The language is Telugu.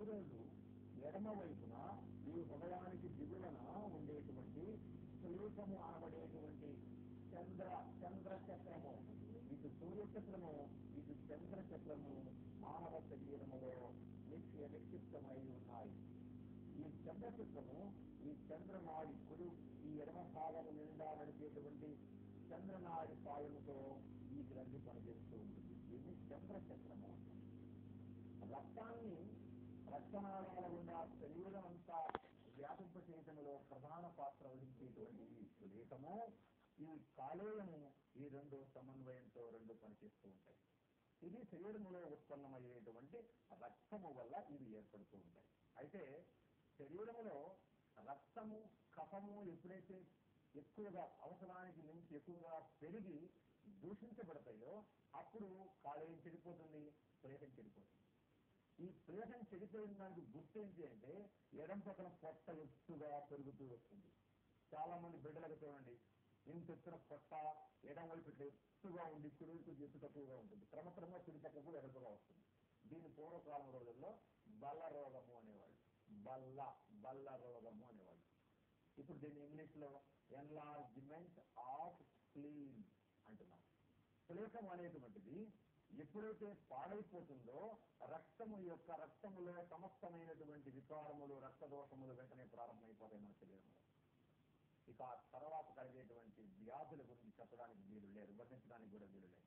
సూర్యుడు ఎడమ వైపున ఈ హృదయానికి దిగువన ఉండేటువంటి శ్లేషము అనబడేటువంటి చంద్రచక్రము, ఇటు సూర్యచక్రము ఇటు చంద్రచక్రము మానవ శరీరములో నిక్షిప్తమై ఉన్నాయి. ఈ చంద్రచక్రము ఈ చంద్రనాడి కుడి ఈ ఎడమ భాగము నిండా నడిచేటువంటి చంద్రనాడి పాయముతో ఈ గ్రంథి పనిచేస్తూ ఉంటుంది. దీన్ని చంద్రచక్రము. రక్తాన్ని రక్తనాళాల గుండా శరీరం అంతా వ్యాపింప చేయడంలో ప్రధాన పాత్ర వహించేటువంటి ఈ సులేఖము, ఈ కాలేయము, ఈ రెండు సమన్వయంతో రెండు పనిచేస్తూ ఉంటాయి. ఇది శరీరంలో ఉత్పన్నమయ్యేటువంటి రక్తము వల్ల ఇవి ఏర్పడుతూ ఉంటాయి. అయితే శరీరములో రక్తము కఫము ఎప్పుడైతే ఎక్కువగా అవసరానికి మించి ఎక్కువగా పెరిగి దూషించబడతాయో అప్పుడు కాలేయం చెడిపోతుంది, ప్రేతం చెడిపోతుంది. ఈ ప్రేతం చెడిపోయిన దానికి గుర్తు ఏంటి అంటే ఎడం పక్కన పొట్ట ఎత్తుగా పెరుగుతూ వస్తుంది. చాలా మంది బిడ్డలకు చూడండి, ఇంత ఎత్తున పొట్ట ఎడం వైపు ఎత్తుగా ఉండి కుడివైపు ఎత్తు తక్కువగా ఉంటుంది. క్రమక్రమంగా కుడి పక్కకు ఎడపుగా వస్తుంది. దీని పూర్వకాలం రోజుల్లో బల్ల రోగము అనేవాళ్ళు, బల్ల రోగము అనేవాళ్ళు. ఇప్పుడు దీన్ని ఇంగ్లీష్ లో ఎన్లార్జ్మెంట్ ఆఫ్ స్ప్లీన్ అంటున్నాం. ప్లేకం అనేటువంటిది ఎప్పుడైతే పాడైపోతుందో రక్తములో సమస్తమైనటువంటి వికారములు, రక్తదోషములు వెంటనే ప్రారంభమైపోతాయి మన శరీరంలో. ఇక ఆ తర్వాత కలిగేటువంటి వ్యాధుల గురించి చెప్పడానికి వీలు లేదు, వర్ణించడానికి కూడా వీలు లేదు.